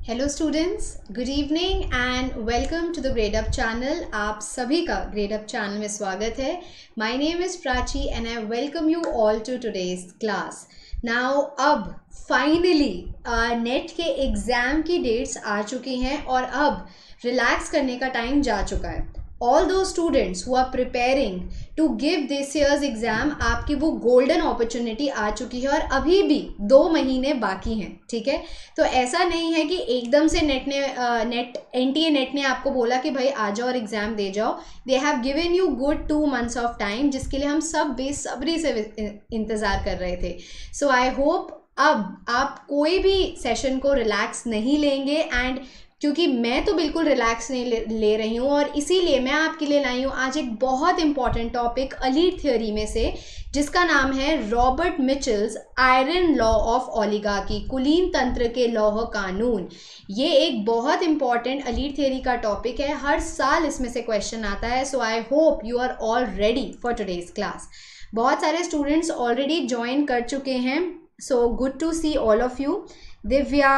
Hello students, good evening and welcome to the Grade Up channel. आप सभी का Grade Up channel में स्वागत है। My name is Prachi and I welcome you all to today's class. Now अब finally NET के exam की dates आ चुकी हैं और अब रिलैक्स करने का टाइम जा चुका है। All those students who are preparing to give this year's exam, आपकी वो गोल्डन अपॉर्चुनिटी आ चुकी है और अभी भी 2 महीने बाकी हैं। ठीक है, तो ऐसा नहीं है कि एकदम से एनटीए नेट ने आपको बोला कि भाई आ जाओ और एग्जाम दे जाओ। They have given you good 2 months of time, जिसके लिए हम सब बेसब्री से इंतज़ार कर रहे थे। सो आई होप अब आप कोई भी सेशन को रिलैक्स नहीं लेंगे, एंड क्योंकि मैं तो बिल्कुल रिलैक्स नहीं ले रही हूँ और इसीलिए मैं आपके लिए लाई हूँ आज एक बहुत इंपॉर्टेंट टॉपिक एलीट थ्योरी में से, जिसका नाम है Robert Michels iron law of oligarchy, कुलीन तंत्र के लौह कानून। ये एक बहुत इंपॉर्टेंट एलीट थ्योरी का टॉपिक है, हर साल इसमें से क्वेश्चन आता है। So I hope you are all ready for today's class. बहुत सारे स्टूडेंट्स ऑलरेडी ज्वाइन कर चुके हैं, so good to see all of you. Divya,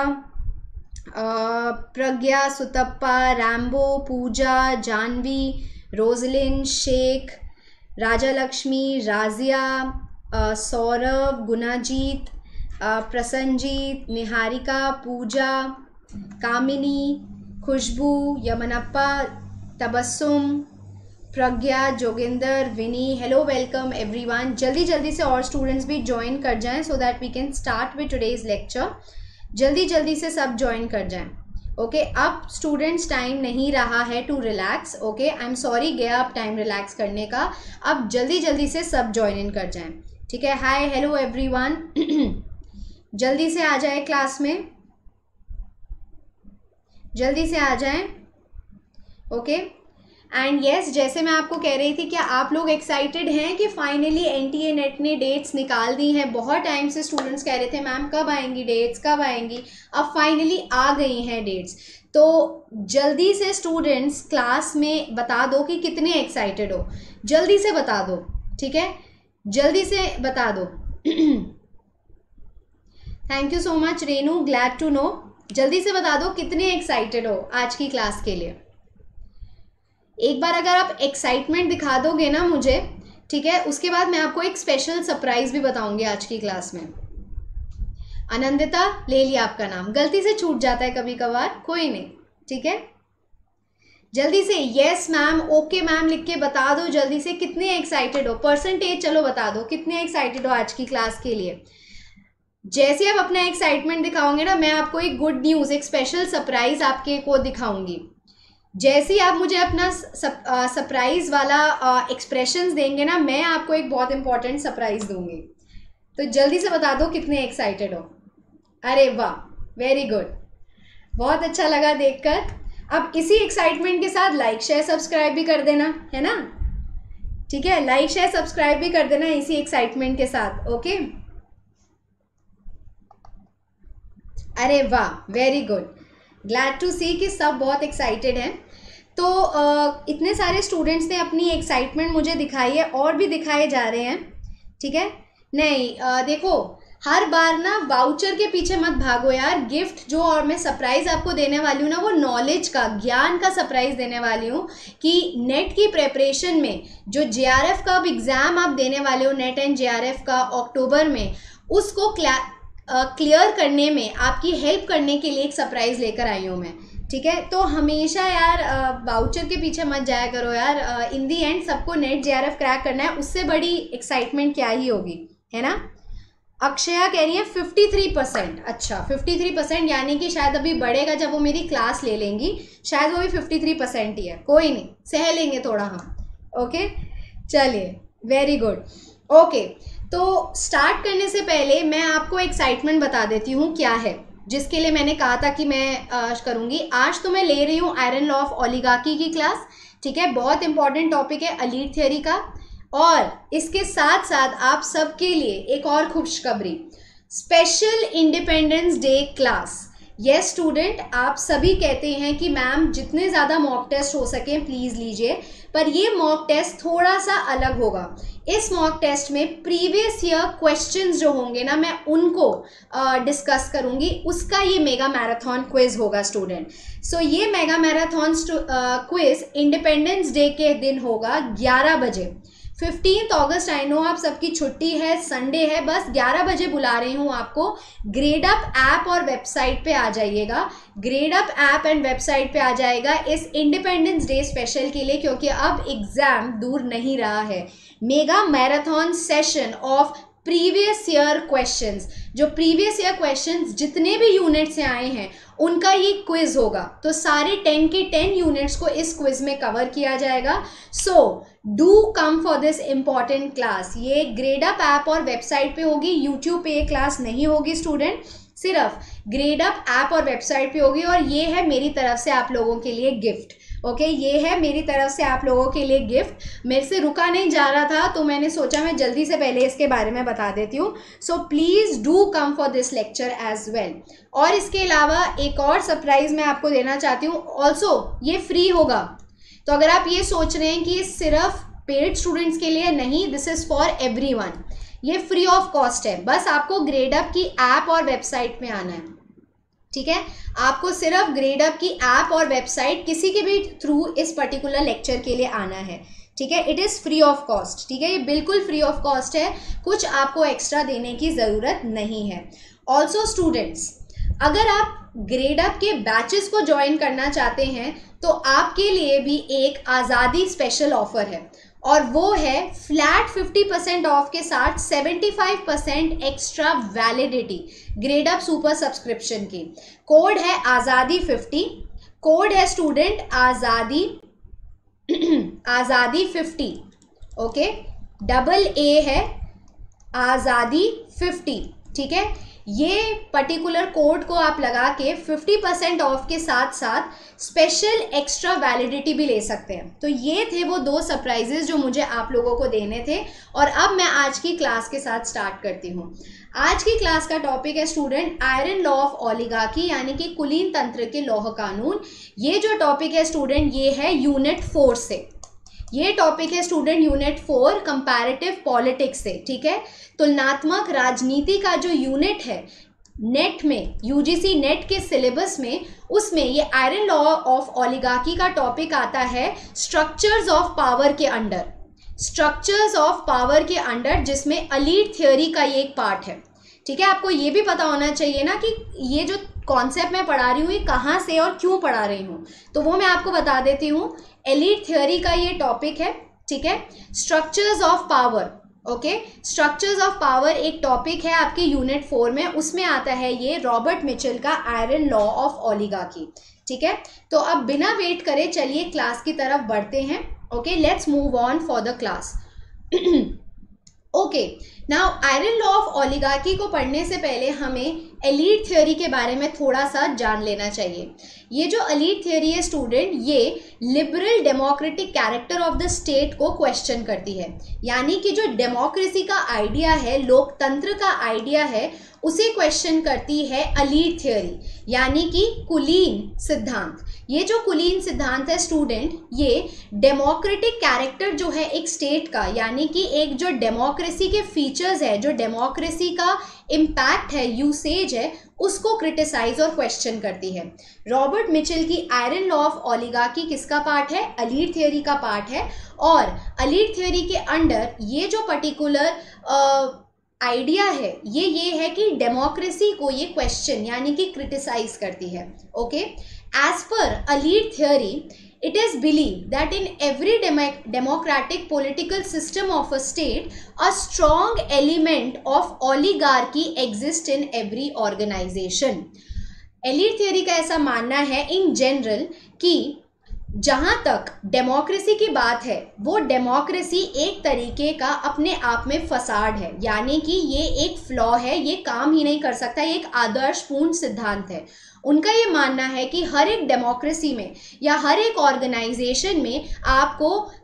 Pragya, Sutapa, Rambo, Pooja, Janvi, Roslin, Sheikh, Raja Lakshmi, Razia, Saurabh, Gunajit, Prasannajit, Niharika, Pooja, Kamini, Khushboo, Yamanappa, Tabassum, Pragya, Joginder, Vini. Hello, welcome everyone. जल्दी जल्दी से और स्टूडेंट्स भी ज्वाइन कर जाएं so that we can start with today's lecture. जल्दी जल्दी से सब ज्वाइन कर जाएं। ओके, अब स्टूडेंट्स टाइम नहीं रहा है to relax. Okay, I am sorry, गया अब टाइम रिलैक्स करने का। अब जल्दी जल्दी से सब ज्वाइन इन कर जाएं। ठीक है, हाय, हेलो एवरीवन। जल्दी से आ जाए क्लास में, जल्दी से आ जाएं। ओके, एंड यस, जैसे मैं आपको कह रही थी, क्या आप लोग एक्साइटेड हैं कि फाइनली एनटीए नेट ने डेट्स निकाल दी हैं? बहुत टाइम से स्टूडेंट्स कह रहे थे मैम कब आएंगी डेट्स, कब आएंगी। अब फाइनली आ गई हैं डेट्स। तो जल्दी से स्टूडेंट्स क्लास में बता दो कि कितने एक्साइटेड हो। जल्दी से बता दो, ठीक है, जल्दी से बता दो। Thank you so much Renu, glad to know. जल्दी से बता दो कितने एक्साइटेड हो आज की क्लास के लिए। एक बार अगर आप एक्साइटमेंट दिखा दोगे ना मुझे, ठीक है, उसके बाद मैं आपको एक स्पेशल सरप्राइज भी बताऊंगी आज की क्लास में। आनंदिता, ले लिया आपका नाम, गलती से छूट जाता है कभी कभार, कोई नहीं, ठीक है। जल्दी से यस मैम, ओके मैम लिख के बता दो जल्दी से कितने एक्साइटेड हो। परसेंटेज चलो बता दो कितने एक्साइटेड हो आज की क्लास के लिए। जैसे आप अपना एक्साइटमेंट दिखाओगे ना, मैं आपको एक गुड न्यूज़, एक स्पेशल सरप्राइज आपके को दिखाऊंगी। जैसे ही आप मुझे अपना सरप्राइज वाला एक्सप्रेशंस देंगे ना, मैं आपको एक बहुत इंपॉर्टेंट सरप्राइज दूंगी। तो जल्दी से बता दो कितने एक्साइटेड हो। अरे वाह, वेरी गुड, बहुत अच्छा लगा देखकर। अब इसी एक्साइटमेंट के साथ लाइक शेयर सब्सक्राइब भी कर देना, है ना। ठीक है, लाइक शेयर सब्सक्राइब भी कर देना इसी एक्साइटमेंट के साथ। ओके, अरे वाह, very good, glad to see कि सब बहुत एक्साइटेड हैं। तो इतने सारे स्टूडेंट्स ने अपनी एक्साइटमेंट मुझे दिखाई है और भी दिखाए जा रहे हैं, ठीक है। नहीं, देखो, हर बार ना वाउचर के पीछे मत भागो यार। गिफ्ट जो और मैं सरप्राइज आपको देने वाली हूँ ना, वो नॉलेज का, ज्ञान का सरप्राइज देने वाली हूँ कि नेट की प्रेपरेशन में जो जेआरएफ का अब एग्ज़ाम आप देने वाले हो, नेट एंड जेआरएफ का अक्टूबर में, उसको क्लियर करने में आपकी हेल्प करने के लिए एक सरप्राइज लेकर आई हूँ मैं, ठीक है। तो हमेशा यार वाउचर के पीछे मत जाया करो यार। इन दी एंड सबको नेट जेआरएफ क्रैक करना है, उससे बड़ी एक्साइटमेंट क्या ही होगी, है ना। अक्षया कह रही है 53%। अच्छा, 53%, यानी कि शायद अभी बढ़ेगा जब वो मेरी क्लास ले लेंगी, शायद वो भी 53% ही है। कोई नहीं, सह लेंगे थोड़ा हम। ओके, चलिए, वेरी गुड। ओके, तो स्टार्ट करने से पहले मैं आपको एक्साइटमेंट बता देती हूँ क्या है, जिसके लिए मैंने कहा था कि मैं करूँगी। आज तो मैं ले रही हूँ आयरन लॉ ऑफ ओलिगार्की की क्लास, ठीक है। बहुत इंपॉर्टेंट टॉपिक है एलीट थ्योरी का। और इसके साथ साथ आप सबके लिए एक और खुशखबरी, special independence Day class yes student, आप सभी कहते हैं कि मैम जितने ज़्यादा मॉक टेस्ट हो सके प्लीज़ लीजिए, पर ये मॉक टेस्ट थोड़ा सा अलग होगा। इस मॉक टेस्ट में प्रीवियस ईयर क्वेश्चंस जो होंगे ना, मैं उनको डिस्कस करूंगी, उसका ये मेगा मैराथन क्विज होगा स्टूडेंट। सो ये mega marathon quiz Independence day के दिन होगा 11 बजे। 15 अगस्त, आई नो आप सबकी छुट्टी है, संडे है, बस 11 बजे बुला रही हूँ आपको। ग्रेड अप ऐप और वेबसाइट पे आ जाइएगा, Grade up app and website पे आ जाएगा इस इंडिपेंडेंस डे स्पेशल के लिए, क्योंकि अब एग्जाम दूर नहीं रहा है। Mega marathon session of previous year questions, जो प्रीवियस ईयर क्वेश्चंस जितने भी यूनिट से आए हैं उनका ये क्विज होगा। तो सारे 10 के 10 यूनिट्स को इस क्विज में कवर किया जाएगा। So do come for this important class. ये ग्रेड अप ऐप और वेबसाइट पे होगी, यूट्यूब पे ये क्लास नहीं होगी स्टूडेंट, सिर्फ ग्रेड अप ऐप और वेबसाइट पे होगी। और ये है मेरी तरफ से आप लोगों के लिए गिफ्ट। ओके, ये है मेरी तरफ से आप लोगों के लिए गिफ्ट। मेरे से रुका नहीं जा रहा था तो मैंने सोचा मैं जल्दी से पहले इसके बारे में बता देती हूँ। So please do come for this lecture as well. और इसके अलावा एक और सरप्राइज मैं आपको देना चाहती हूँ। ऑल्सो ये फ्री होगा, तो अगर आप ये सोच रहे हैं कि सिर्फ पेड स्टूडेंट्स के लिए नहीं, दिस इज़ फॉर एवरीवन, ये फ्री ऑफ कॉस्ट है। बस आपको ग्रेड अप की ऐप और वेबसाइट में आना है, ठीक है। आपको सिर्फ ग्रेड अप की ऐप और वेबसाइट किसी के भी थ्रू इस पर्टिकुलर लेक्चर के लिए आना है, ठीक है। It is free of cost, ठीक है, ये बिल्कुल फ्री ऑफ कॉस्ट है, कुछ आपको एक्स्ट्रा देने की ज़रूरत नहीं है। ऑल्सो स्टूडेंट्स, अगर आप ग्रेड अप के बैचेस को ज्वाइन करना चाहते हैं तो आपके लिए भी एक आज़ादी स्पेशल ऑफर है, और वो है फ्लैट 50% ऑफ के साथ 75% extra validity Grade Up super subscription की। कोड है आज़ादी 50, कोड है स्टूडेंट आज़ादी आज़ादी 50, ओके, डबल ए है आज़ादी 50, ठीक है। ये पर्टिकुलर कोड को आप लगा के 50% ऑफ के साथ साथ स्पेशल एक्स्ट्रा वैलिडिटी भी ले सकते हैं। तो ये थे वो 2 सरप्राइजेस जो मुझे आप लोगों को देने थे। और अब मैं आज की क्लास के साथ स्टार्ट करती हूँ। आज की क्लास का टॉपिक है student iron law of oligarchy, यानी कि कुलीन तंत्र के लौह कानून। ये जो टॉपिक है स्टूडेंट, ये है यूनिट 4 से, ये टॉपिक है स्टूडेंट यूनिट 4 कंपैरेटिव पॉलिटिक्स से, ठीक है। तुलनात्मक राजनीति का जो यूनिट है नेट में, यूजीसी नेट के सिलेबस में, उसमें ये आयरन लॉ ऑफ ओलिगार्की का टॉपिक आता है स्ट्रक्चर्स ऑफ पावर के अंडर, स्ट्रक्चर्स ऑफ पावर के अंडर, जिसमें एलीट थ्योरी का ये एक पार्ट है, ठीक है। आपको ये भी पता होना चाहिए ना कि ये जो कॉन्सेप्ट मैं पढ़ा रही हूँ ये कहाँ से और क्यों पढ़ा रही हूँ, तो वो मैं आपको बता देती हूँ। एलीट थ्योरी का ये टॉपिक है, ठीक है। Structures of power, okay, structures of power एक टॉपिक है आपके यूनिट 4 में, उसमें आता है ये रॉबर्ट मिचेल का आयरन लॉ ऑफ ओलिगार्की, ठीक है। तो अब बिना वेट करे चलिए क्लास की तरफ बढ़ते हैं। Okay, let's move on for the class. Okay, now iron law of oligarchy को पढ़ने से पहले हमें एलीट थ्योरी के बारे में थोड़ा सा जान लेना चाहिए। ये जो एलीट थ्योरी है स्टूडेंट, ये liberal democratic character of the state को क्वेश्चन करती है, यानी कि जो डेमोक्रेसी का आइडिया है, लोकतंत्र का आइडिया है, उसे क्वेश्चन करती है एलीट थ्योरी, यानी कि कुलीन सिद्धांत। ये जो कुलीन सिद्धांत है स्टूडेंट, ये डेमोक्रेटिक कैरेक्टर जो है एक स्टेट का, यानी कि एक जो डेमोक्रेसी के फीचर्स है, जो डेमोक्रेसी का इम्पैक्ट है, यूसेज है, उसको क्रिटिसाइज और क्वेश्चन करती है। रॉबर्ट मिचेल की आयरन लॉ ऑफ ओलिगार्की किसका पार्ट है? एलीट थ्योरी का पार्ट है। और एलीट थ्योरी के अंडर ये जो पर्टिकुलर आइडिया है ये है कि डेमोक्रेसी को ये क्वेश्चन यानी कि क्रिटिसाइज करती है। Okay, as per elite theory, it is believed that in every democratic political system of a state, a strong element of oligarchy exists in every organization. Elite theory का ऐसा मानना है in general कि जहाँ तक democracy की बात है, वो डेमोक्रेसी एक तरीके का अपने आप में फसाड है, यानी कि ये एक फ्लॉ है, ये काम ही नहीं कर सकता, ये एक आदर्शपूर्ण सिद्धांत है। उनका ये मानना है कि हर एक डेमोक्रेसी में या हर एक ऑर्गेनाइजेशन में आपको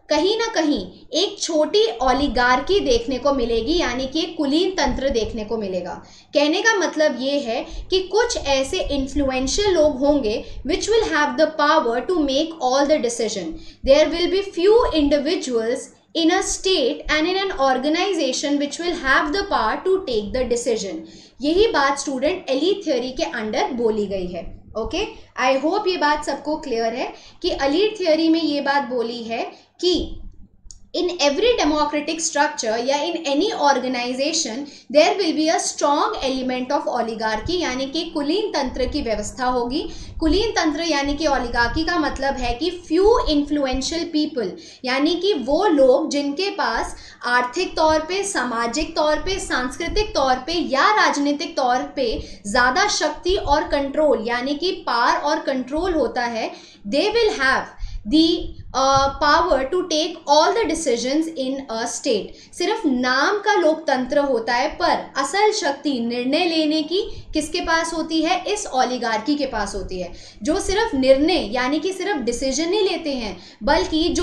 कहीं ना कहीं एक छोटी ओलिगार्की देखने को मिलेगी, यानी कि एक कुलीन तंत्र देखने को मिलेगा। कहने का मतलब ये है कि कुछ ऐसे इन्फ्लुएंशियल लोग होंगे which will have the power to make all the decision. There will be few individuals in a state and in an organization which will have the power to take the decision। यही बात student elite theory के under बोली गई है। Okay, I hope ये बात सबको clear है कि एलीट थ्योरी में ये बात बोली है कि in every democratic structure या in any organization there will be a strong element of oligarchy, यानी कि कुलीन तंत्र की व्यवस्था होगी। कुलीन तंत्र यानी कि ओलिगार्की का मतलब है कि few influential people, यानी कि वो लोग जिनके पास आर्थिक तौर पे, सामाजिक तौर पे, सांस्कृतिक तौर पे या राजनीतिक तौर पे ज़्यादा शक्ति और कंट्रोल यानी कि पावर और कंट्रोल होता है, they will have the power to take all the decisions in a state। सिर्फ नाम का लोकतंत्र होता है, पर असल शक्ति निर्णय लेने की किसके पास होती है? इस ओलिगार्की के पास होती है, जो सिर्फ निर्णय यानी कि सिर्फ डिसीजन नहीं लेते हैं, बल्कि जो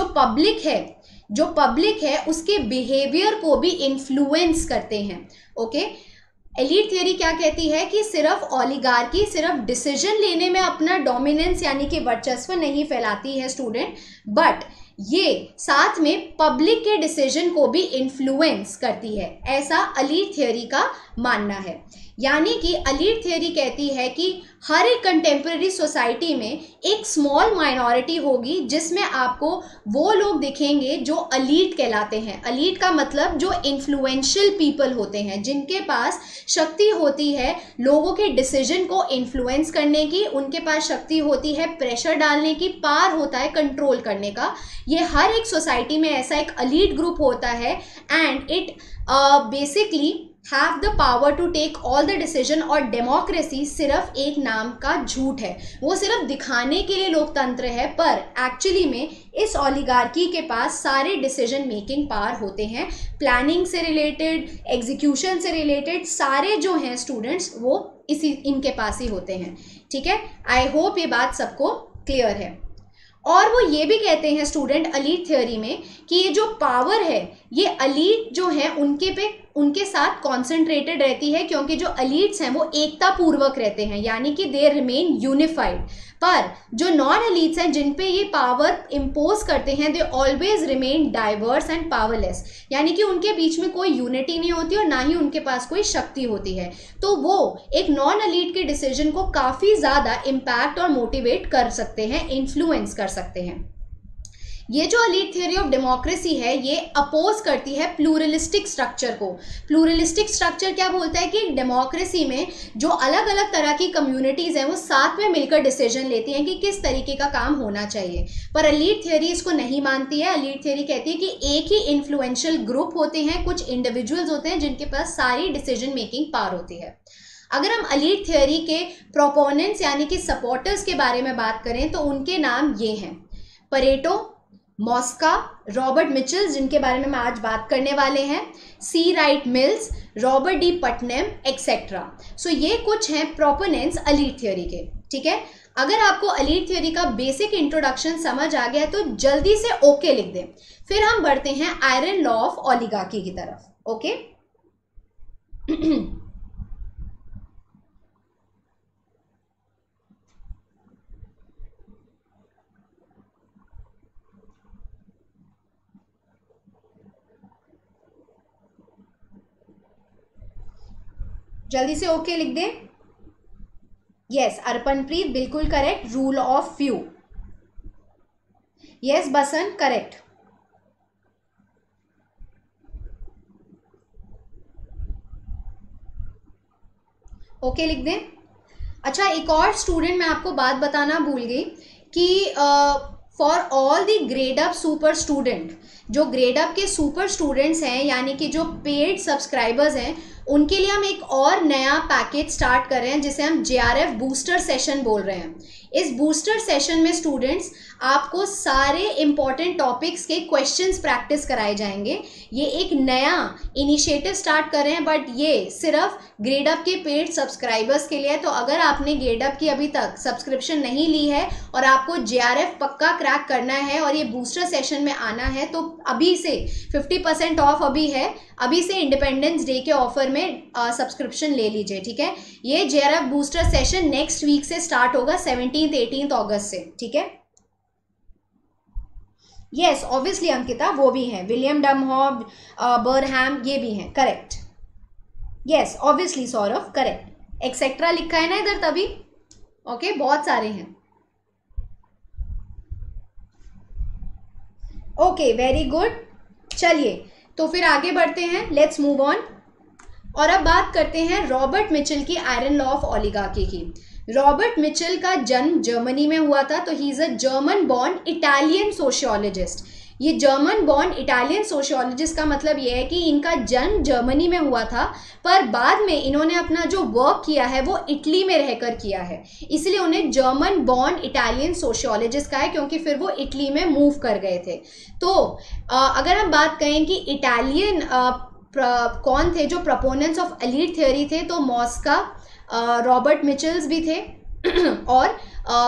पब्लिक है उसके बिहेवियर को भी इन्फ्लुएंस करते हैं। ओके, एलीट थ्योरी क्या कहती है कि सिर्फ ओलिगार्की सिर्फ डिसीजन लेने में अपना डोमिनेंस यानी कि वर्चस्व नहीं फैलाती है स्टूडेंट, बट ये साथ में पब्लिक के डिसीजन को भी इन्फ्लुएंस करती है, ऐसा एलीट थ्योरी का मानना है। यानी कि एलीट थ्योरी कहती है कि हर एक कंटेम्प्रेरी सोसाइटी में एक स्मॉल माइनॉरिटी होगी जिसमें आपको वो लोग दिखेंगे जो एलीट कहलाते हैं। एलीट का मतलब जो इन्फ्लुएंशियल पीपल होते हैं, जिनके पास शक्ति होती है लोगों के डिसीजन को इन्फ्लुएंस करने की, उनके पास शक्ति होती है प्रेशर डालने की, पावर होता है कंट्रोल करने का। ये हर एक सोसाइटी में ऐसा एक एलीट ग्रुप होता है and it basically have the power to take all the decision. और डेमोक्रेसी सिर्फ एक नाम का झूठ है, वो सिर्फ दिखाने के लिए लोकतंत्र है, पर एक्चुअली में इस ओलिगार्की के पास सारे डिसीजन मेकिंग पावर होते हैं। प्लानिंग से रिलेटेड, एग्जीक्यूशन से रिलेटेड सारे जो हैं स्टूडेंट्स वो इनके पास ही होते हैं। ठीक है, आई होप ये बात सबको क्लियर है। और वो ये भी कहते हैं स्टूडेंट एलीट थ्योरी में कि ये जो पावर है ये एलीट जो है उनके साथ कॉन्सेंट्रेटेड रहती है, क्योंकि जो एलीट्स हैं वो एकता पूर्वक रहते हैं, यानी कि दे रिमेन यूनिफाइड। पर जो नॉन एलीट्स हैं जिन पे ये पावर इम्पोज करते हैं, they always remain diverse and powerless, यानी कि उनके बीच में कोई यूनिटी नहीं होती और ना ही उनके पास कोई शक्ति होती है। तो वो एक नॉन एलीट के डिसीजन को काफ़ी ज़्यादा इम्पैक्ट और मोटिवेट कर सकते हैं, इन्फ्लुएंस कर सकते हैं। ये जो एलीट थ्योरी ऑफ डेमोक्रेसी है ये अपोज करती है प्लूरलिस्टिक स्ट्रक्चर को। प्लूरलिस्टिक स्ट्रक्चर क्या बोलता है कि डेमोक्रेसी में जो अलग अलग तरह की कम्युनिटीज़ हैं वो साथ में मिलकर डिसीजन लेती हैं कि किस तरीके का काम होना चाहिए, पर एलीट थ्योरी इसको नहीं मानती है। एलीट थ्योरी कहती है कि एक ही इन्फ्लुएंशियल ग्रुप होते हैं, कुछ इंडिविजुअल्स होते हैं जिनके पास सारी डिसीजन मेकिंग पावर होती है। अगर हम एलीट थ्योरी के प्रोपोनेंट्स यानी कि सपोर्टर्स के बारे में बात करें तो उनके नाम ये हैं: परेटो, मॉस्का, रॉबर्ट मिचेल जिनके बारे में आज बात करने वाले हैं, C Wright Mills, Robert D Putnam etcetera. So ये कुछ हैं प्रोपोनेंट्स एलीट थ्योरी के। ठीक है, अगर आपको एलीट थ्योरी का बेसिक इंट्रोडक्शन समझ आ गया तो जल्दी से ओके लिख दें। फिर हम बढ़ते हैं आयरन लॉ ऑफ ओलिगार्की की तरफ। ओके जल्दी से ओके लिख दें। यस अर्पणप्रीत बिल्कुल correct, rule of few. Yes Basant correct. Okay लिख दें। अच्छा, एक और स्टूडेंट मैं आपको बात बताना भूल गई कि for all the Grade Up super student, जो ग्रेड अप के सुपर स्टूडेंट्स हैं यानी कि जो पेड सब्सक्राइबर्स हैं, उनके लिए हम एक और नया पैकेज स्टार्ट कर रहे हैं जिसे हम JRF बूस्टर सेशन बोल रहे हैं। इस बूस्टर सेशन में स्टूडेंट्स आपको सारे इंपॉर्टेंट टॉपिक्स के क्वेश्चंस प्रैक्टिस कराए जाएंगे। ये एक नया इनिशिएटिव स्टार्ट कर रहे हैं, बट ये सिर्फ ग्रेडअप के पेड सब्सक्राइबर्स के लिए है। तो अगर आपने ग्रेडअप की अभी तक सब्सक्रिप्शन नहीं ली है और आपको JRF पक्का क्रैक करना है और ये बूस्टर सेशन में आना है, तो अभी से 50% ऑफ अभी है, अभी से इंडिपेंडेंस डे के ऑफर में सब्सक्रिप्शन ले लीजिए, ठीक है। ये JRF booster session next week से स्टार्ट होगा, 17-18 अगस्त से, ठीक है। यस ऑब्वियसली अंकिता, वो भी हैं, विलियम डमहॉब, बरहैम, ये भी हैं, correct. Yes obviously Saurabh, correct. Etcetera लिखा है ना इधर तभी, ओके, बहुत सारे हैं। ओके वेरी गुड, चलिए तो फिर आगे बढ़ते हैं, लेट्स मूव ऑन। और अब बात करते हैं रॉबर्ट मिचेल की आयरन लॉ ऑफ ओलिगार्की की। रॉबर्ट मिचेल का जन्म जर्मनी में हुआ था, तो he is a German born Italian sociologist. ये जर्मन बॉर्न इटालियन सोशियोलॉजिस्ट का मतलब ये है कि इनका जन्म जर्मनी में हुआ था, पर बाद में इन्होंने अपना जो वर्क किया है वो इटली में रहकर किया है, इसलिए उन्हें जर्मन बॉर्न इटालियन सोशियोलॉजिस्ट का है, क्योंकि फिर वो इटली में मूव कर गए थे। तो अगर हम बात करें कि इटालियन कौन थे जो प्रपोनेंट्स ऑफ एलीट थ्योरी थे, तो मॉस्का, रॉबर्ट मिचेल्स भी थे और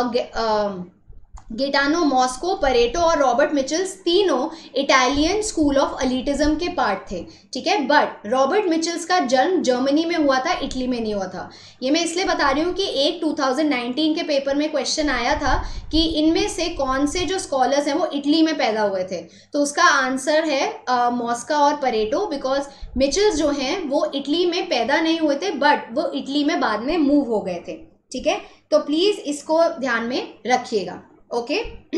गेटानो मॉस्को, परेटो और रॉबर्ट मिचेल्स तीनों इटालियन स्कूल ऑफ एलिटिज्म के पार्ट थे, ठीक है। बट रॉबर्ट मिचेल्स का जन्म जर्मनी में हुआ था, इटली में नहीं हुआ था। ये मैं इसलिए बता रही हूँ कि एक 2019 के पेपर में क्वेश्चन आया था कि इनमें से कौन से जो स्कॉलर्स हैं वो इटली में पैदा हुए थे, तो उसका आंसर है मॉस्का और परेटो, बिकॉज मिचेल्स जो हैं वो इटली में पैदा नहीं हुए थे, बट वो इटली में बाद में मूव हो गए थे, ठीक है। तो प्लीज इसको ध्यान में रखिएगा, ओके।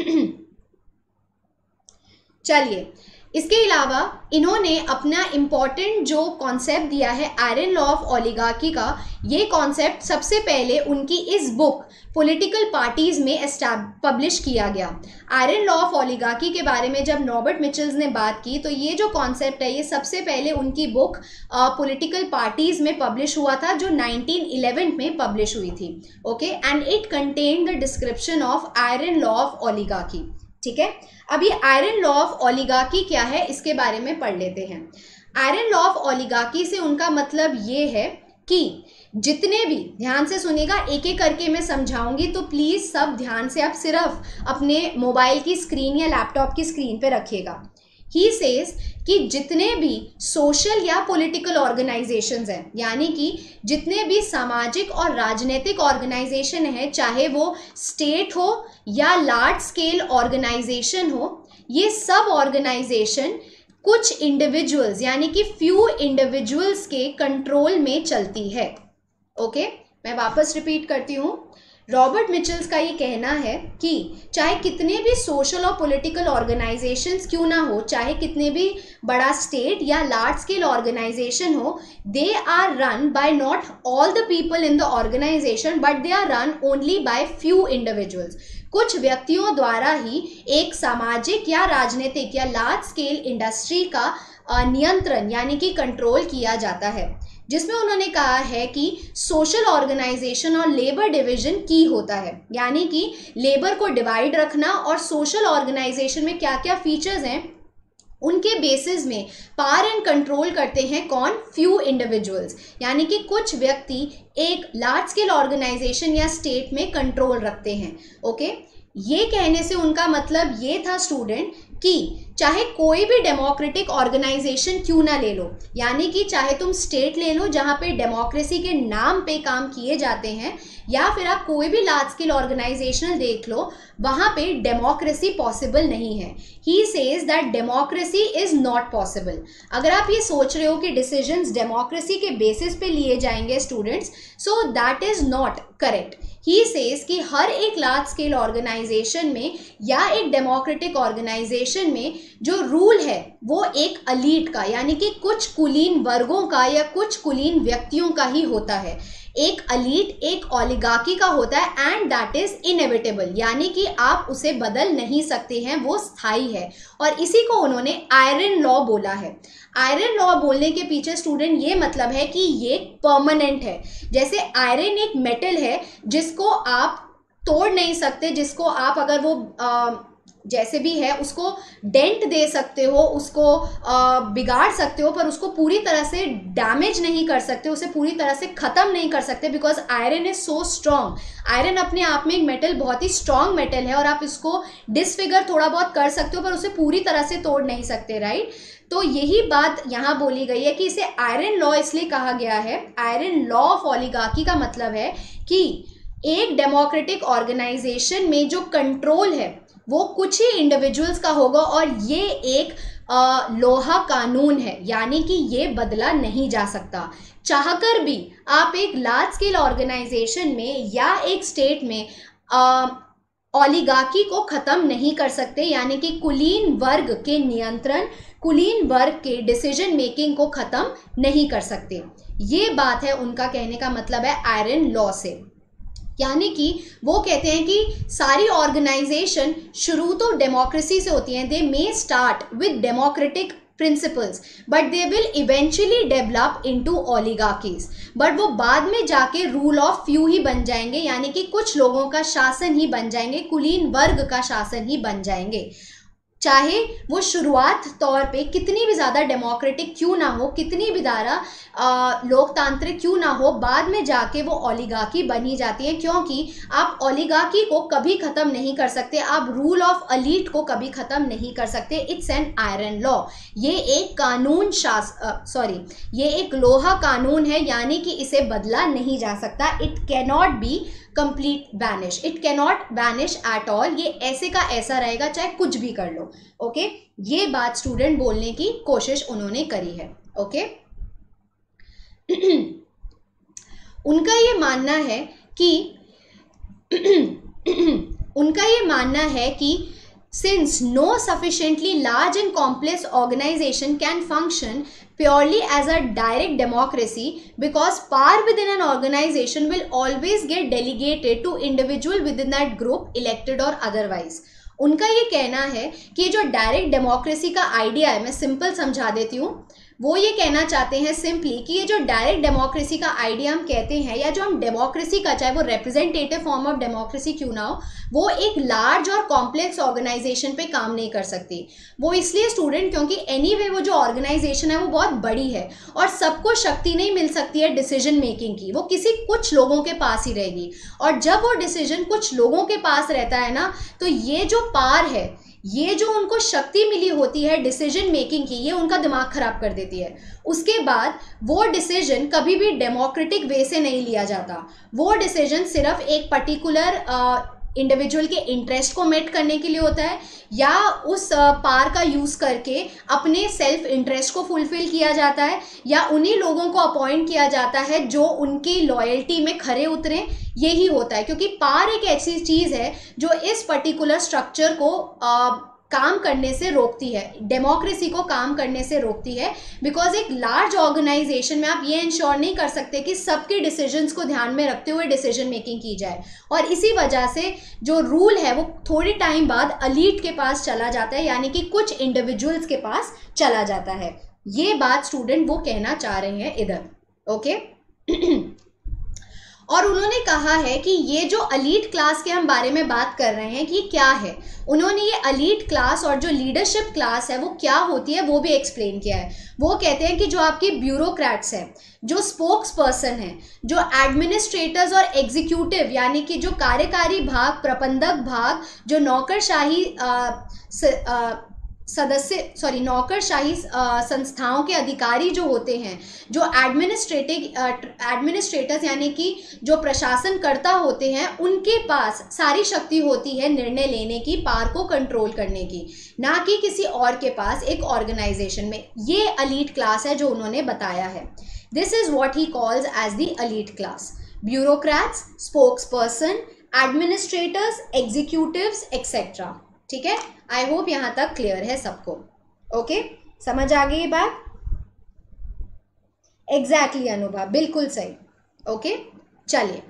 चलिए, इसके अलावा इन्होंने अपना इम्पॉर्टेंट जो कॉन्सेप्ट दिया है आयरन लॉ ऑफ ओलिगार्की का, ये कॉन्सेप्ट सबसे पहले उनकी इस बुक पॉलिटिकल पार्टीज में पब्लिश किया गया। आयरन लॉ ऑफ ओलिगार्की के बारे में जब रॉबर्ट मिचेल्स ने बात की, तो ये जो कॉन्सेप्ट है ये सबसे पहले उनकी बुक पॉलिटिकल पार्टीज में पब्लिश हुआ था, जो 1911 में पब्लिश हुई थी, okay. And it contain the description of iron law of oligarchy, ठीक है। अब ये आयरन लॉ ऑफ ओलिगार्की क्या है इसके बारे में पढ़ लेते हैं। आयरन लॉ ऑफ ओलिगार्की से उनका मतलब ये है कि जितने भी, ध्यान से सुनिएगा, एक एक करके मैं समझाऊंगी, तो प्लीज सब ध्यान से आप सिर्फ अपने मोबाइल की स्क्रीन या लैपटॉप की स्क्रीन पे रखिएगा। ही सेज कि जितने भी सोशल या पॉलिटिकल ऑर्गेनाइजेशंस हैं, यानी कि जितने भी सामाजिक और राजनीतिक ऑर्गेनाइजेशन है, चाहे वो स्टेट हो या लार्ज स्केल ऑर्गेनाइजेशन हो, ये सब ऑर्गेनाइजेशन कुछ इंडिविजुअल्स यानी कि फ्यू इंडिविजुअल्स के कंट्रोल में चलती है, ओके। मैं वापस रिपीट करती हूँ। रॉबर्ट मिचेल्स का ये कहना है कि चाहे कितने भी सोशल और पॉलिटिकल ऑर्गेनाइजेशंस क्यों ना हो, चाहे कितने भी बड़ा स्टेट या लार्ज स्केल ऑर्गेनाइजेशन हो, they are run by not all the people in the organisation, but they are run only by few individuals. कुछ व्यक्तियों द्वारा ही एक सामाजिक या राजनीतिक या लार्ज स्केल इंडस्ट्री का नियंत्रण यानी कि कंट्रोल किया जाता है, जिसमें उन्होंने कहा है कि सोशल ऑर्गेनाइजेशन और लेबर डिवीजन की होता है, यानी कि लेबर को डिवाइड रखना और सोशल ऑर्गेनाइजेशन में क्या क्या फीचर्स हैं उनके बेसिस में पावर एंड कंट्रोल करते हैं कौन, फ्यू इंडिविजुअल्स, यानी कि कुछ व्यक्ति एक लार्ज स्केल ऑर्गेनाइजेशन या स्टेट में कंट्रोल रखते हैं, ओके। ये कहने से उनका मतलब ये था स्टूडेंट कि चाहे कोई भी डेमोक्रेटिक ऑर्गेनाइजेशन क्यों ना ले लो, यानी कि चाहे तुम स्टेट ले लो जहां पे डेमोक्रेसी के नाम पे काम किए जाते हैं, या फिर आप कोई भी लार्ज स्केल ऑर्गेनाइजेशन देख लो, वहां पे डेमोक्रेसी पॉसिबल नहीं है। He says that democracy is not possible. अगर आप ये सोच रहे हो कि डिसीजंस डेमोक्रेसी के बेसिस पे लिए जाएंगे students, so that is not correct. He says कि हर एक लार्ज स्केल ऑर्गेनाइजेशन में या एक डेमोक्रेटिक ऑर्गेनाइजेशन में जो रूल है वो एक एलीट का यानी कि कुछ कुलीन वर्गों का या कुछ कुलीन व्यक्तियों का ही होता है। एक अलीट एक ओलिगार्की का होता है एंड दैट इज इनएविटेबल, यानी कि आप उसे बदल नहीं सकते हैं, वो स्थायी है। और इसी को उन्होंने आयरन लॉ बोला है। आयरन लॉ बोलने के पीछे स्टूडेंट ये मतलब है कि ये परमानेंट है। जैसे आयरन एक मेटल है जिसको आप तोड़ नहीं सकते, जिसको आप अगर वो जैसे भी है उसको डेंट दे सकते हो, उसको बिगाड़ सकते हो, पर उसको पूरी तरह से डैमेज नहीं कर सकते, उसे पूरी तरह से ख़त्म नहीं कर सकते, because iron is so strong. Iron अपने आप में एक मेटल, बहुत ही स्ट्रॉन्ग मेटल है, और आप इसको डिसफिगर थोड़ा बहुत कर सकते हो पर उसे पूरी तरह से तोड़ नहीं सकते, राइट। तो यही बात यहाँ बोली गई है कि इसे आयरन लॉ इसलिए कहा गया है। आयरन लॉ ऑफ ओलिगार्की का मतलब है कि एक डेमोक्रेटिक ऑर्गेनाइजेशन में जो कंट्रोल है वो कुछ ही इंडिविजुअल्स का होगा, और ये एक लोहा कानून है, यानी कि ये बदला नहीं जा सकता। चाहकर भी आप एक लार्ज स्केल ऑर्गेनाइजेशन में या एक स्टेट में ओलिगार्की को खत्म नहीं कर सकते, यानी कि कुलीन वर्ग के नियंत्रण, कुलीन वर्ग के डिसीजन मेकिंग को खत्म नहीं कर सकते। ये बात है, उनका कहने का मतलब है आयरन लॉ से। यानी कि वो कहते हैं कि सारी ऑर्गेनाइजेशन शुरू तो डेमोक्रेसी से होती हैं, they may start with democratic principles but they will eventually develop into oligarchies, but वो बाद में जाके रूल ऑफ फ्यू ही बन जाएंगे, यानी कि कुछ लोगों का शासन ही बन जाएंगे, कुलीन वर्ग का शासन ही बन जाएंगे। चाहे वो शुरुआत तौर पे कितनी भी ज़्यादा डेमोक्रेटिक क्यों ना हो, कितनी भी ज़्यादा लोकतांत्रिक क्यों ना हो, बाद में जाके वो ओलिगार्की बनी जाती है, क्योंकि आप ओलिगार्की को कभी ख़त्म नहीं कर सकते, आप रूल ऑफ अलीट को कभी ख़त्म नहीं कर सकते। It's an iron law. ये एक कानून ये एक लोहा कानून है, यानी कि इसे बदला नहीं जा सकता। It cannot be complete vanish, it cannot vanish at all. ये ऐसे का ऐसा रहेगा, चाहे कुछ भी कर लो। ओके, ये बात स्टूडेंट बोलने की कोशिश उन्होंने करी है। ओके उनका ये मानना है कि since no sufficiently large and complex organization can function purely as a direct democracy, because power within an organization will always get delegated to individual within that group, elected or otherwise। उनका ये कहना है कि जो direct democracy का idea है, मैं simple समझा देती हूँ, वो ये कहना चाहते हैं सिंपली कि ये जो डायरेक्ट डेमोक्रेसी का आइडिया हम कहते हैं, या जो हम डेमोक्रेसी का, चाहे वो रिप्रेजेंटेटिव फॉर्म ऑफ डेमोक्रेसी क्यों ना हो, वो एक लार्ज और कॉम्प्लेक्स ऑर्गेनाइजेशन पे काम नहीं कर सकती। वो इसलिए स्टूडेंट, क्योंकि एनीवे वो जो ऑर्गेनाइजेशन है वो बहुत बड़ी है और सबको शक्ति नहीं मिल सकती है डिसीजन मेकिंग की, वो किसी कुछ लोगों के पास ही रहेगी। और जब वो डिसीजन कुछ लोगों के पास रहता है ना, तो ये जो पावर है, ये जो उनको शक्ति मिली होती है डिसीजन मेकिंग की, ये उनका दिमाग खराब कर देती है। उसके बाद वो डिसीजन कभी भी डेमोक्रेटिक वे से नहीं लिया जाता। वो डिसीजन सिर्फ एक पर्टिकुलर इंडिविजुअल के इंटरेस्ट को मेट करने के लिए होता है, या उस पार का यूज़ करके अपने सेल्फ इंटरेस्ट को फुलफिल किया जाता है, या उन्हीं लोगों को अपॉइंट किया जाता है जो उनकी लॉयल्टी में खरे उतरें। यही होता है, क्योंकि पार एक ऐसी चीज़ है जो इस पर्टिकुलर स्ट्रक्चर को काम करने से रोकती है, डेमोक्रेसी को काम करने से रोकती है। बिकॉज एक लार्ज ऑर्गेनाइजेशन में आप ये इंश्योर नहीं कर सकते कि सबके डिसीजंस को ध्यान में रखते हुए डिसीजन मेकिंग की जाए, और इसी वजह से जो रूल है वो थोड़ी टाइम बाद अलीट के पास चला जाता है, यानी कि कुछ इंडिविजुअल्स के पास चला जाता है। ये बात स्टूडेंट वो कहना चाह रहे हैं इधर। ओके और उन्होंने कहा है कि ये जो अलीट क्लास के हम बारे में बात कर रहे हैं कि क्या है, उन्होंने ये अलीट क्लास और जो लीडरशिप क्लास है वो क्या होती है वो भी एक्सप्लेन किया है। वो कहते हैं कि जो आपके ब्यूरोक्रेट्स हैं, जो स्पोक्स पर्सन हैं, जो एडमिनिस्ट्रेटर्स और एग्जीक्यूटिव यानी कि जो कार्यकारी भाग, प्रबंधक भाग, जो नौकरशाही नौकरशाही संस्थाओं के अधिकारी जो होते हैं, जो एडमिनिस्ट्रेटर्स यानी कि जो प्रशासनकर्ता होते हैं, उनके पास सारी शक्ति होती है निर्णय लेने की, पावर को कंट्रोल करने की, ना कि किसी और के पास एक ऑर्गेनाइजेशन में। ये अलीट क्लास है जो उन्होंने बताया है। This is what he calls as the elite class. Bureaucrats, spokesperson, administrators, executives etcetera. ठीक है, आई होप यहाँ तक क्लियर है सबको। ओके, समझ आ गई ये बात? एग्जैक्टली अनुभव, बिल्कुल सही। ओके, चलिए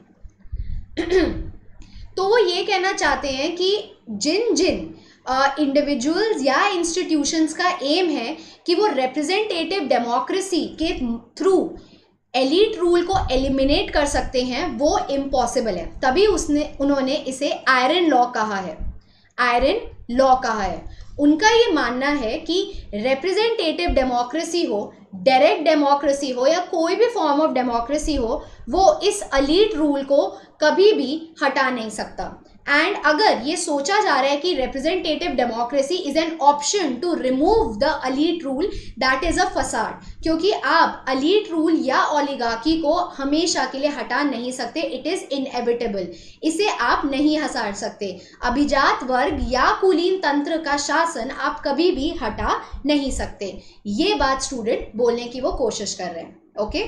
तो वो ये कहना चाहते हैं कि जिन जिन इंडिविजुअल्स या इंस्टीट्यूशंस का एम है कि वो रिप्रेजेंटेटिव डेमोक्रेसी के थ्रू एलीट रूल को एलिमिनेट कर सकते हैं, वो इम्पॉसिबल है। तभी उन्होंने इसे आयरन लॉ कहा है, आयरन लॉ कहा है। उनका ये मानना है कि रिप्रेजेंटेटिव डेमोक्रेसी हो, डायरेक्ट डेमोक्रेसी हो या कोई भी फॉर्म ऑफ डेमोक्रेसी हो, वो इस एलीट रूल को कभी भी हटा नहीं सकता। एंड अगर ये सोचा जा रहा है कि representative democracy is an option to remove the elite rule, that is a facade, क्योंकि आप एलीट रूल या ओलिगार्की को हमेशा के लिए हटा नहीं सकते। इट इज इनएविटेबल, इसे आप नहीं हटा सकते। अभिजात वर्ग या कुलीन तंत्र का शासन आप कभी भी हटा नहीं सकते। ये बात स्टूडेंट बोलने की वो कोशिश कर रहे हैं। ओके,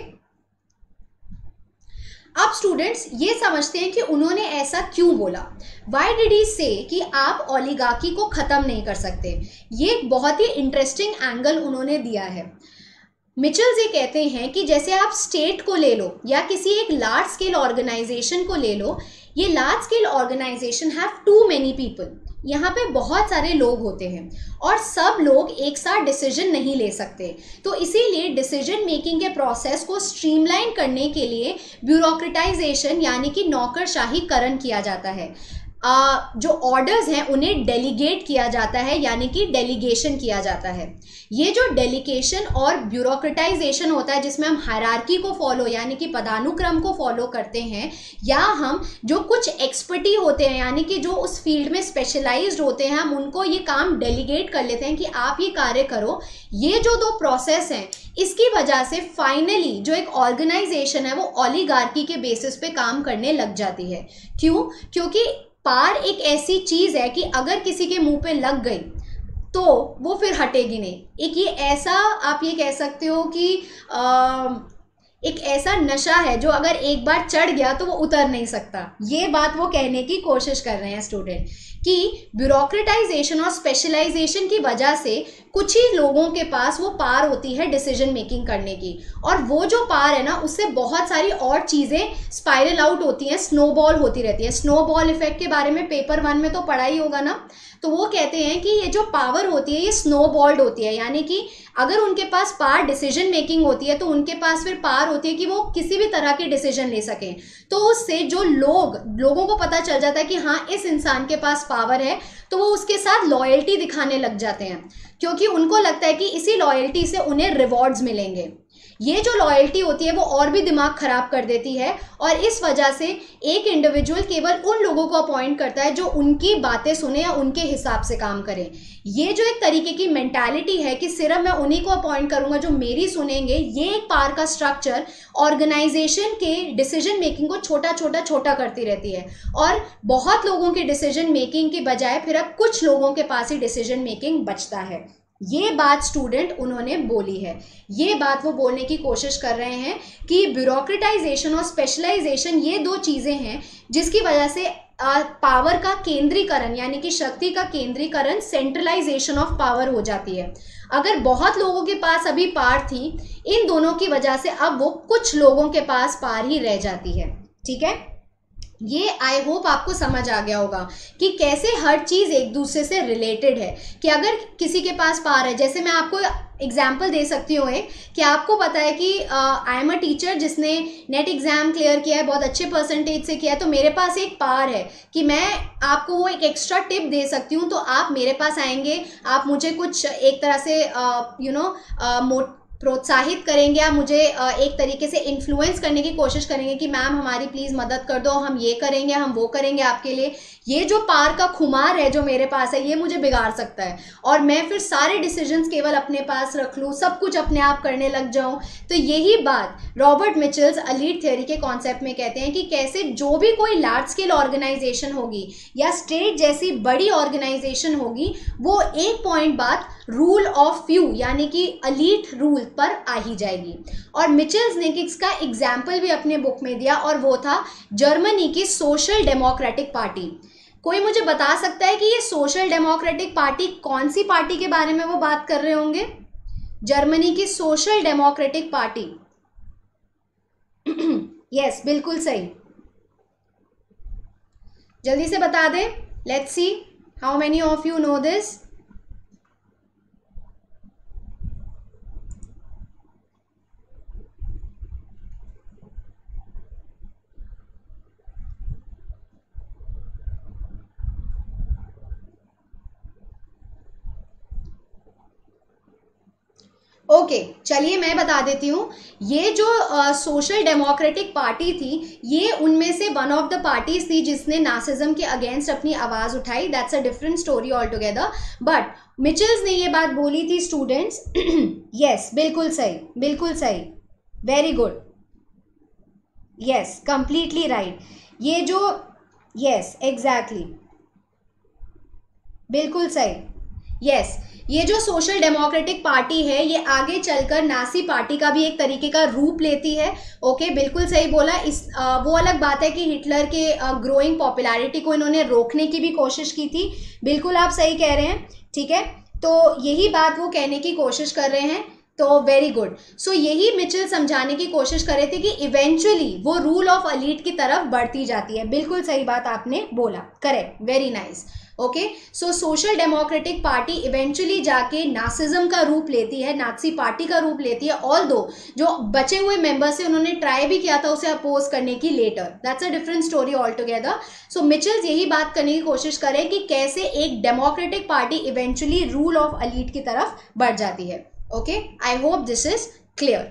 अब स्टूडेंट्स ये समझते हैं कि उन्होंने ऐसा क्यों बोला। वाई डिड ही से कि आप ओलिगार्की को ख़त्म नहीं कर सकते। ये एक बहुत ही इंटरेस्टिंग एंगल उन्होंने दिया है। मिचेल्स ये कहते हैं कि जैसे आप स्टेट को ले लो या किसी एक लार्ज स्केल ऑर्गेनाइजेशन को ले लो, ये large scale organisation have too many people, यहाँ पे बहुत सारे लोग होते हैं और सब लोग एक साथ डिसीजन नहीं ले सकते। तो इसीलिए डिसीजन मेकिंग के प्रोसेस को स्ट्रीमलाइन करने के लिए ब्यूरोक्रेटाइजेशन यानी कि नौकरशाहीकरण किया जाता है। जो ऑर्डर्स हैं उन्हें डेलीगेट किया जाता है यानी कि डेलीगेशन किया जाता है। ये जो डेलीगेशन और ब्यूरोक्रेटाइजेशन होता है जिसमें हम हायरार्की को फॉलो यानी कि पदानुक्रम को फॉलो करते हैं, या हम जो कुछ एक्सपर्टी होते हैं यानी कि जो उस फील्ड में स्पेशलाइज्ड होते हैं, हम उनको ये काम डेलीगेट कर लेते हैं कि आप ये कार्य करो। ये जो दो प्रोसेस हैं, इसकी वजह से फाइनली जो एक ऑर्गेनाइजेशन है वो ओलिगार्की के बेसिस पे काम करने लग जाती है। क्यों? क्योंकि पार एक ऐसी चीज है कि अगर किसी के मुंह पे लग गई तो वो फिर हटेगी नहीं। एक ये ऐसा आप ये कह सकते हो कि एक ऐसा नशा है जो अगर एक बार चढ़ गया तो वो उतर नहीं सकता। ये बात वो कहने की कोशिश कर रहे हैं स्टूडेंट कि ब्यूरोक्रेटाइजेशन और स्पेशलाइजेशन की वजह से कुछ ही लोगों के पास वो पार होती है डिसीजन मेकिंग करने की, और वो जो पार है ना उससे बहुत सारी और चीज़ें स्पाइरल आउट होती हैं, स्नोबॉल होती रहती है। स्नोबॉल इफेक्ट के बारे में पेपर 1 में तो पढ़ा ही होगा ना। तो वो कहते हैं कि ये जो पावर होती है ये स्नोबॉल्ड होती है, यानी कि अगर उनके पास पार डिसीजन मेकिंग होती है तो उनके पास फिर पार होती है कि वो किसी भी तरह के डिसीजन ले सकें। तो उससे जो लोगों को पता चल जाता है कि हाँ इस इंसान के पास पावर है, तो वो उसके साथ लॉयल्टी दिखाने लग जाते हैं, क्योंकि उनको लगता है कि इसी लॉयल्टी से उन्हें रिवॉर्ड्स मिलेंगे। ये जो लॉयल्टी होती है वो और भी दिमाग खराब कर देती है, और इस वजह से एक इंडिविजुअल केवल उन लोगों को अपॉइंट करता है जो उनकी बातें सुने या उनके हिसाब से काम करें। ये जो एक तरीके की मेंटालिटी है कि सिर्फ मैं उन्हीं को अपॉइंट करूंगा जो मेरी सुनेंगे, ये एक पावर का स्ट्रक्चर ऑर्गेनाइजेशन के डिसीजन मेकिंग को छोटा करती रहती है, और बहुत लोगों के डिसीजन मेकिंग की बजाय फिर अब कुछ लोगों के पास ही डिसीजन मेकिंग बचता है। ये बात स्टूडेंट उन्होंने बोली है। ये बात वो बोलने की कोशिश कर रहे हैं कि ब्यूरोक्रेटाइजेशन और स्पेशलाइजेशन ये दो चीज़ें हैं जिसकी वजह से पावर का केंद्रीकरण यानी कि शक्ति का केंद्रीकरण, सेंट्रलाइजेशन ऑफ पावर हो जाती है। अगर बहुत लोगों के पास अभी पावर थी, इन दोनों की वजह से अब वो कुछ लोगों के पास पावर ही रह जाती है। ठीक है, ये आई होप आपको समझ आ गया होगा कि कैसे हर चीज़ एक दूसरे से रिलेटेड है। कि अगर किसी के पास पावर है, जैसे मैं आपको एग्जाम्पल दे सकती हूँ एक, कि आपको पता है कि आई एम अ टीचर जिसने नेट एग्ज़ाम क्लियर किया है, बहुत अच्छे परसेंटेज से किया है, तो मेरे पास एक पावर है कि मैं आपको वो एक एक्स्ट्रा टिप दे सकती हूँ। तो आप मेरे पास आएंगे, आप मुझे कुछ एक तरह से प्रोत्साहित करेंगे, आप मुझे एक तरीके से इन्फ्लुएंस करने की कोशिश करेंगे कि मैम हमारी प्लीज़ मदद कर दो, हम ये करेंगे, हम वो करेंगे आपके लिए। ये जो पावर का खुमार है जो मेरे पास है, ये मुझे बिगाड़ सकता है और मैं फिर सारे डिसीजंस केवल अपने पास रख लूँ, सब कुछ अपने आप करने लग जाऊँ। तो यही बात रॉबर्ट मिचेल्स एलीट थ्योरी के कॉन्सेप्ट में कहते हैं कि कैसे जो भी कोई लार्ज स्केल ऑर्गेनाइजेशन होगी या स्टेट जैसी बड़ी ऑर्गेनाइजेशन होगी, वो एक पॉइंट बाद रूल ऑफ फ्यू यानी कि एलीट रूल पर आ ही जाएगी। और मिचेल्स ने इसका एग्जाम्पल भी अपने बुक में दिया, और वो था जर्मनी की सोशल डेमोक्रेटिक पार्टी। कोई मुझे बता सकता है कि ये सोशल डेमोक्रेटिक पार्टी कौन सी पार्टी के बारे में वो बात कर रहे होंगे? जर्मनी की सोशल डेमोक्रेटिक पार्टी। यस, बिल्कुल सही, जल्दी से बता दें. Let's see how many of you know this. Okay चलिए मैं बता देती हूँ. ये जो सोशल डेमोक्रेटिक पार्टी थी, ये उनमें से वन ऑफ द पार्टीज थी जिसने नासिज्म के अगेंस्ट अपनी आवाज़ उठाई. That's a different story altogether. But Michels ने ये बात बोली थी स्टूडेंट्स. यस बिल्कुल सही, बिल्कुल सही, very good. Yes completely right. ये जो यस एग्जैक्टली बिल्कुल सही. यस ये जो सोशल डेमोक्रेटिक पार्टी है ये आगे चलकर नासी पार्टी का भी एक तरीके का रूप लेती है. ओके बिल्कुल सही बोला. इस वो अलग बात है कि हिटलर के ग्रोइंग पॉपुलैरिटी को इन्होंने रोकने की भी कोशिश की थी. बिल्कुल आप सही कह रहे हैं. ठीक है, तो यही बात वो कहने की कोशिश कर रहे हैं. तो वेरी गुड. सो यही मिचेल समझाने की कोशिश कर रहे थे कि इवेंचुअली वो रूल ऑफ एलीट की तरफ बढ़ती जाती है. बिल्कुल सही बात आपने बोला. Correct, very nice. Okay so social democratic party eventually जाके नासिज्म का रूप लेती है, नाजी पार्टी का रूप लेती है. ऑल्दो जो बचे हुए मेंबर्स से उन्होंने ट्राई भी किया था उसे अपोज करने की later. That's a different story altogether. So Michels यही बात करने की कोशिश करें कि कैसे एक democratic party eventually rule of elite की तरफ बढ़ जाती है. Okay I hope this is clear.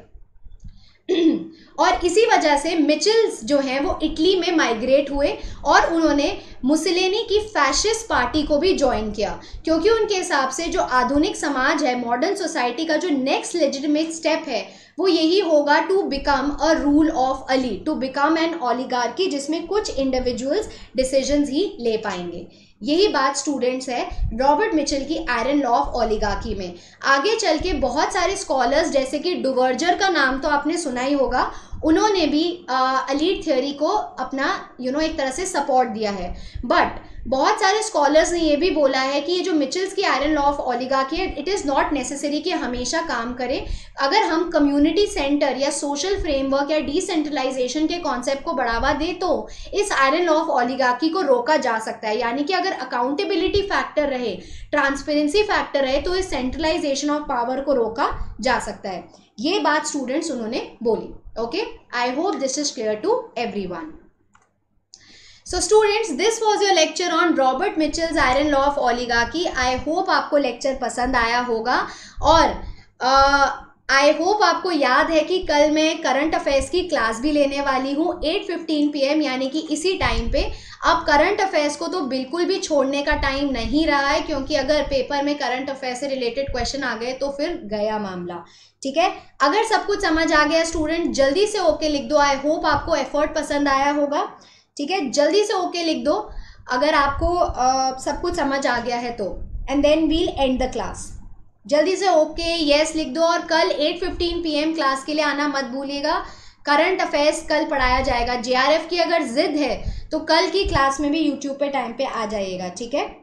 और इसी वजह से मिचेल्स जो हैं वो इटली में माइग्रेट हुए और उन्होंने मुसोलिनी की फैशिस्ट पार्टी को भी ज्वाइन किया, क्योंकि उनके हिसाब से जो आधुनिक समाज है, मॉडर्न सोसाइटी का जो नेक्स्ट लेजिटिमेट स्टेप है वो यही होगा to become a rule of elite, to become an oligarchy जिसमें कुछ इंडिविजुअल्स डिसीजंस ही ले पाएंगे. यही बात स्टूडेंट्स है रॉबर्ट मिचेल की आयरन लॉ ऑफ ओलिगार्की में. आगे चल के बहुत सारे स्कॉलर्स जैसे कि डुवर्जर का नाम तो आपने सुना ही होगा, उन्होंने भी एलीट थ्योरी को अपना एक तरह से सपोर्ट दिया है. बट बहुत सारे स्कॉलर्स ने ये भी बोला है कि ये जो मिचेल्स की आयरन लॉ ऑफ ओलिगार्की है इट इज़ नॉट नेसेसरी कि हमेशा काम करे. अगर हम कम्युनिटी सेंटर या सोशल फ्रेमवर्क या डिसेंट्रलाइजेशन के कॉन्सेप्ट को बढ़ावा दे तो इस आयरन लॉ ऑफ ओलिगार्की को रोका जा सकता है. यानी कि अगर अकाउंटेबिलिटी फैक्टर रहे, ट्रांसपेरेंसी फैक्टर रहे तो इस सेंट्रलाइजेशन ऑफ पावर को रोका जा सकता है. ये बात स्टूडेंट्स उन्होंने बोली. Okay I hope this is clear to everyone. So students, this was your lecture on Robert Mitchell's Iron Law of Oligarchy. I hope आपको लेक्चर पसंद आया होगा और आई होप आपको याद है कि कल मैं करंट अफेयर्स की क्लास भी लेने वाली हूँ 8:15 PM यानी कि इसी टाइम पे. अब करंट अफेयर्स को तो बिल्कुल भी छोड़ने का टाइम नहीं रहा है, क्योंकि अगर पेपर में करंट अफेयर्स से रिलेटेड क्वेश्चन आ गए तो फिर गया मामला. ठीक है, अगर सब कुछ समझ आ गया स्टूडेंट जल्दी से ओके लिख दो. आई होप आपको एफर्ट पसंद आया होगा. ठीक है, जल्दी से ओके लिख दो अगर आपको सब कुछ समझ आ गया है तो, and then we'll end the class. जल्दी से ओके यस लिख दो. और कल 8:15 PM क्लास के लिए आना मत भूलिएगा. करंट अफेयर्स कल पढ़ाया जाएगा. JRF की अगर जिद है तो कल की क्लास में भी यूट्यूब पे टाइम पे आ जाइएगा. ठीक है.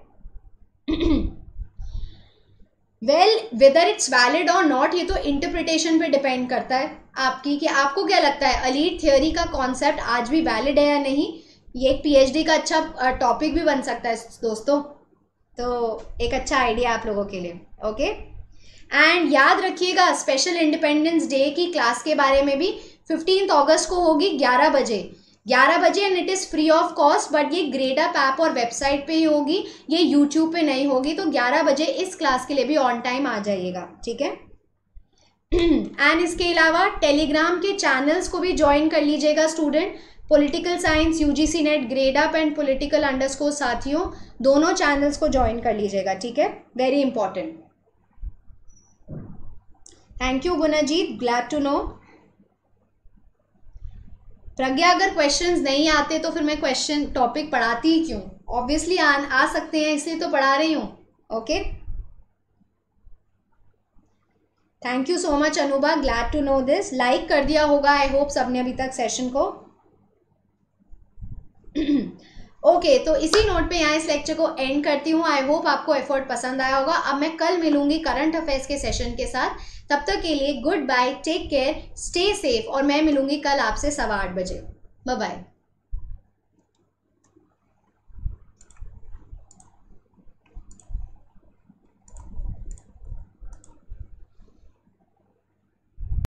वेल वेदर इट्स वैलिड और नॉट ये तो इंटरप्रिटेशन पे डिपेंड करता है आपकी, कि आपको क्या लगता है एलीट थ्योरी का कॉन्सेप्ट आज भी वैलिड है या नहीं. ये एक PhD का अच्छा टॉपिक भी बन सकता है दोस्तों, तो एक अच्छा आइडिया आप लोगों के लिए. ओके एंड याद रखिएगा स्पेशल इंडिपेंडेंस डे की क्लास के बारे में भी 15 अगस्त को होगी 11 बजे and it is free of cost. But ये ग्रेड अप ऐप और वेबसाइट पे ही होगी, ये यूट्यूब पे नहीं होगी. तो 11 बजे इस क्लास के लिए भी ऑन टाइम आ जाइएगा. ठीक है. एंड इसके अलावा टेलीग्राम के चैनल्स को भी ज्वाइन कर लीजिएगा student. Political science, UGC NET, Gradeup and political_ साथियों, दोनों चैनल्स को ज्वाइन कर लीजिएगा. ठीक है, very important. Thank you Gunajit, glad to know. Pragya अगर क्वेश्चंस नहीं आते तो फिर मैं क्वेश्चन टॉपिक पढ़ाती ही क्यों. ऑब्वियसली आ सकते हैं इसलिए तो पढ़ा रही हूँ. Okay thank you so much Anuba, glad to know this. Like कर दिया होगा आई होप सबने अभी तक सेशन को. ओके तो इसी नोट पे यहाँ इस लेक्चर को एंड करती हूँ. आई होप आपको एफर्ट पसंद आया होगा. अब मैं कल मिलूंगी करंट अफेयर्स के सेशन के साथ. तब तक के लिए goodbye, take care, stay safe और मैं मिलूंगी कल आपसे 8:15 बजे. Bye bye.